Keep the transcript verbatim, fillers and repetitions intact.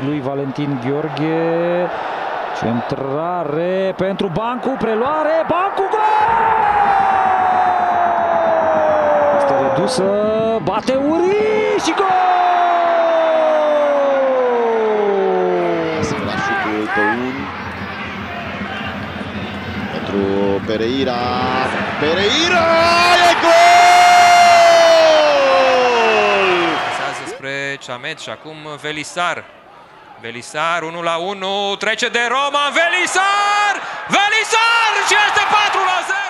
lui Valentin Gheorghe. Centrare pentru Bancu, preluare, Bancu, gol! Este redusă, bate Uri și gol! Asemenea șutul Tăun pentru Pereira. Pereira e gol! Pasează spre Ciamet și acum Velisar. Velisar, unu la unu, trece de Roman, Velisar! Velisar și este patru la zero!